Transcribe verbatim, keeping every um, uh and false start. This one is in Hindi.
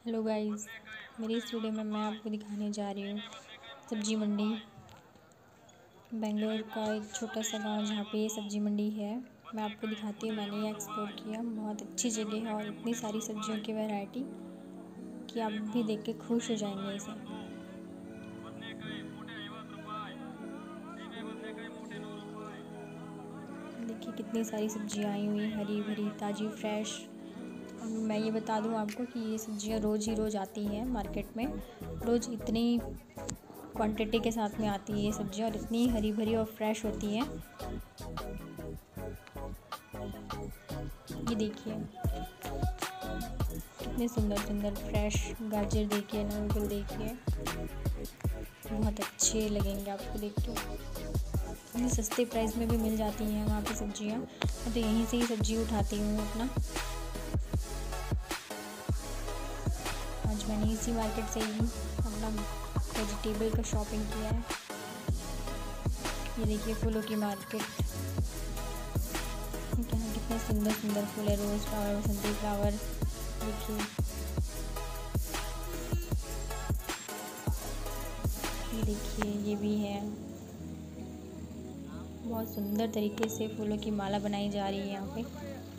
हेलो गाइस, मेरी इस वीडियो में मैं आपको दिखाने जा रही हूँ सब्जी मंडी। बेंगलोर का एक छोटा सा गांव जहाँ पे ये सब्जी मंडी है। मैं आपको दिखाती हूँ, मैंने ये एक्सप्लोर किया। बहुत अच्छी जगह है और इतनी सारी सब्जियों की वैरायटी कि आप भी देख के खुश हो जाएंगे इसे। देखिए कितनी सारी सब्जियाँ आई हुई, हरी भरी ताज़ी फ्रेश। और मैं ये बता दूँ आपको कि ये सब्जियाँ रोज़ ही रोज़ आती हैं मार्केट में। रोज़ इतनी क्वांटिटी के साथ में आती है ये सब्जियाँ और इतनी हरी भरी और फ्रेश होती हैं। ये देखिए कितने सुंदर सुंदर फ्रेश गाजर देखिए, नवगल देखिए, बहुत अच्छे लगेंगे आपको देख के। इतनी सस्ते प्राइस में भी मिल जाती हैं वहाँ पे सब्जियाँ। मैं तो यहीं से ही सब्जी उठाती हूँ अपना। आज मैंने इसी मार्केट से ही अपना वेजिटेबल का शॉपिंग किया है। ये देखिए फूलों की मार्केट, यहाँ कितने सुंदर सुंदर फूल है। रोज़ फ्लावर, बसंती फ्लावर देखिए। ये देखिए ये भी है, बहुत सुंदर तरीके से फूलों की माला बनाई जा रही है यहाँ पे।